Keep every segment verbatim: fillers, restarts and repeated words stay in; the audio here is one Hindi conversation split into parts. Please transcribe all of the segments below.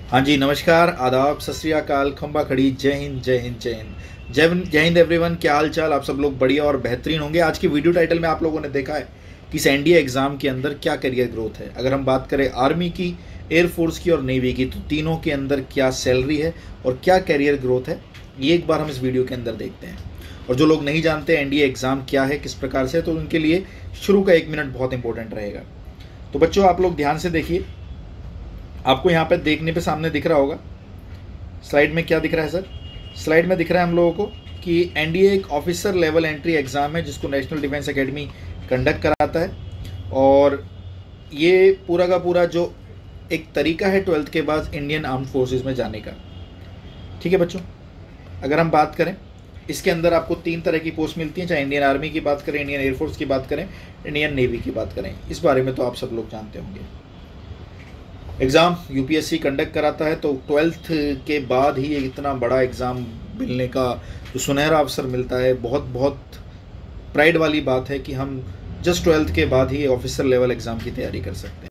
हाँ जी, नमस्कार, आदाब, सत श्री अकाल, खंबा खड़ी, जय हिंद, जय हिंद, जय हिंद, जय हिंद, जय हिंद एवरीवन। क्या हाल चाल? आप सब लोग बढ़िया और बेहतरीन होंगे। आज की वीडियो टाइटल में आप लोगों ने देखा है कि इस एनडीए एग्जाम के अंदर क्या करियर ग्रोथ है। अगर हम बात करें आर्मी की, एयरफोर्स की और नेवी की, तो तीनों के अंदर क्या सैलरी है और क्या करियर ग्रोथ है, ये एक बार हम इस वीडियो के अंदर देखते हैं। और जो लोग नहीं जानते एनडीए एग्जाम क्या है, किस प्रकार से, तो उनके लिए शुरू का एक मिनट बहुत इंपॉर्टेंट रहेगा। तो बच्चों, आप लोग ध्यान से देखिए। आपको यहाँ पे देखने पे सामने दिख रहा होगा, स्लाइड में क्या दिख रहा है सर? स्लाइड में दिख रहा है हम लोगों को कि एनडीए एक ऑफिसर लेवल एंट्री एग्ज़ाम है जिसको नेशनल डिफेंस एकेडमी कंडक्ट कराता है। और ये पूरा का पूरा जो एक तरीका है ट्वेल्थ के बाद इंडियन आर्म फोर्सेस में जाने का। ठीक है बच्चों, अगर हम बात करें, इसके अंदर आपको तीन तरह की पोस्ट मिलती हैं, चाहे इंडियन आर्मी की बात करें, इंडियन एयरफोर्स की बात करें, इंडियन नेवी की बात करें। इस बारे में तो आप सब लोग जानते होंगे। एग्ज़ाम यूपीएससी कंडक्ट कराता है, तो ट्वेल्थ के बाद ही इतना बड़ा एग्ज़ाम मिलने का जो सुनहरा अवसर मिलता है, बहुत बहुत प्राइड वाली बात है कि हम जस्ट ट्वेल्थ के बाद ही ऑफिसर लेवल एग्ज़ाम की तैयारी कर सकते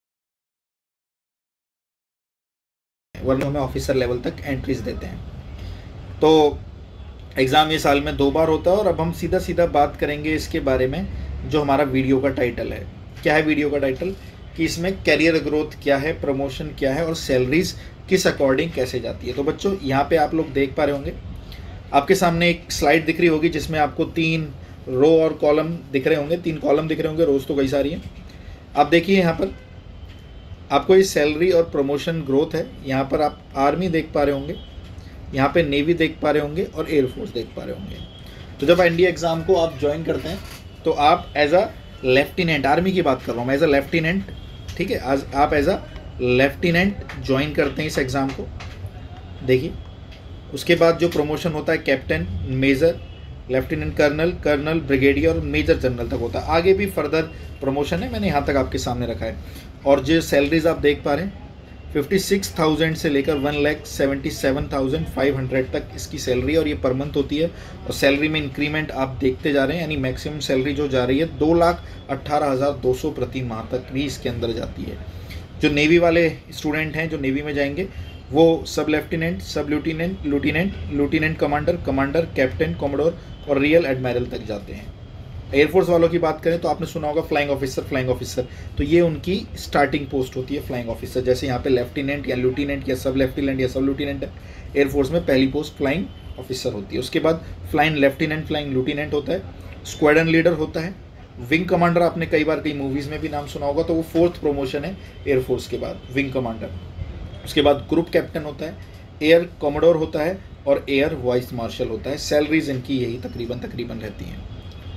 हैं, वरना हमें ऑफिसर लेवल तक एंट्रीज देते हैं। तो एग्ज़ाम ये साल में दो बार होता है। और अब हम सीधा सीधा बात करेंगे इसके बारे में, जो हमारा वीडियो का टाइटल है। क्या है वीडियो का टाइटल? कि इसमें कैरियर ग्रोथ क्या है, प्रमोशन क्या है और सैलरीज किस अकॉर्डिंग कैसे जाती है। तो बच्चों, यहाँ पे आप लोग देख पा रहे होंगे, आपके सामने एक स्लाइड दिख रही होगी जिसमें आपको तीन रो और कॉलम दिख रहे होंगे, तीन कॉलम दिख रहे होंगे, रोज तो कई सारी हैं। आप देखिए यहाँ पर आपको ये सैलरी और प्रमोशन ग्रोथ है। यहाँ पर आप आर्मी देख पा रहे होंगे, यहाँ पे नेवी देख पा रहे होंगे और एयरफोर्स देख पा रहे होंगे। तो जब एनडीए एग्ज़ाम को आप ज्वाइन करते हैं तो आप एज अ लेफ्टिनेंट, आर्मी की बात कर रहा हूँ मैं, एज अ लेफ्टिनेंट, ठीक है, आज आप एज अ लेफ्टिनेंट ज्वाइन करते हैं इस एग्ज़ाम को। देखिए, उसके बाद जो प्रमोशन होता है captain, major, lieutenant colonel, colonel, brigadier और मेजर जनरल तक होता है। आगे भी फर्दर प्रमोशन है, मैंने यहाँ तक आपके सामने रखा है। और जो सैलरीज आप देख पा रहे हैं, फिफ्टी सिक्स थाउजेंड से लेकर one lakh seventy seven thousand five hundred तक इसकी सैलरी, और ये पर मंथ होती है। और सैलरी में इंक्रीमेंट आप देखते जा रहे हैं, यानी मैक्सिमम सैलरी जो जा रही है दो लाख अट्ठारह हज़ार दो सौ प्रति माह तक भी इसके अंदर जाती है। जो नेवी वाले स्टूडेंट हैं, जो नेवी में जाएंगे, वो sub lieutenant, sub lieutenant, lieutenant, lieutenant commander, commander, captain, commodore और रियल एडमिरल तक जाते हैं। एयरफोर्स वालों की बात करें तो आपने सुना होगा फ्लाइंग ऑफिसर, फ्लाइंग ऑफिसर, तो ये उनकी स्टार्टिंग पोस्ट होती है, फ्लाइंग ऑफिसर। जैसे यहाँ पे लेफ्टिनेंट या लेफ्टिनेंट या सब लेफ्टिनेंट या सब लेफ्टिनेंट है, एयरफोर्स में पहली पोस्ट फ्लाइंग ऑफिसर होती है। उसके बाद फ्लाइंग लेफ्टिनेंट, फ्लाइंग लेफ्टिनेंट होता है, स्क्वाड्रन लीडर होता है, विंग कमांडर, आपने कई बार कई मूवीज़ में भी नाम सुना होगा, तो वो फोर्थ प्रमोशन है एयरफोर्स के बाद, विंग कमांडर। उसके बाद ग्रुप कैप्टन होता है, एयर कॉमोडोर होता है और एयर वाइस मार्शल होता है। सैलरीज इनकी यही तकरीबन तकरीबन रहती हैं।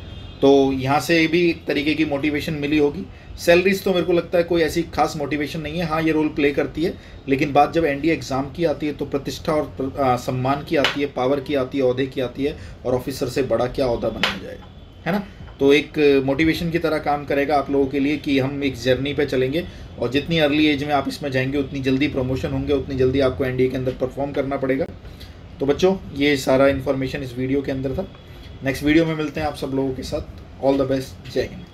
तो यहाँ से भी एक तरीके की मोटिवेशन मिली होगी। सैलरीज तो मेरे को लगता है कोई ऐसी खास मोटिवेशन नहीं है, हाँ ये रोल प्ले करती है, लेकिन बात जब एनडीए एग्ज़ाम की आती है तो प्रतिष्ठा और आ, सम्मान की आती है, पावर की आती है, ओहदे की आती है, और ऑफिसर से बड़ा क्या ओहदा बनाया जाए, है ना। तो एक मोटिवेशन की तरह काम करेगा आप लोगों के लिए कि हम एक जर्नी पे चलेंगे, और जितनी अर्ली एज में आप इसमें जाएंगे उतनी जल्दी प्रमोशन होंगे, उतनी जल्दी आपको एनडीए के अंदर परफॉर्म करना पड़ेगा। तो बच्चों, ये सारा इन्फॉर्मेशन इस वीडियो के अंदर था। नेक्स्ट वीडियो में मिलते हैं आप सब लोगों के साथ। ऑल द बेस्ट, जय हिंद।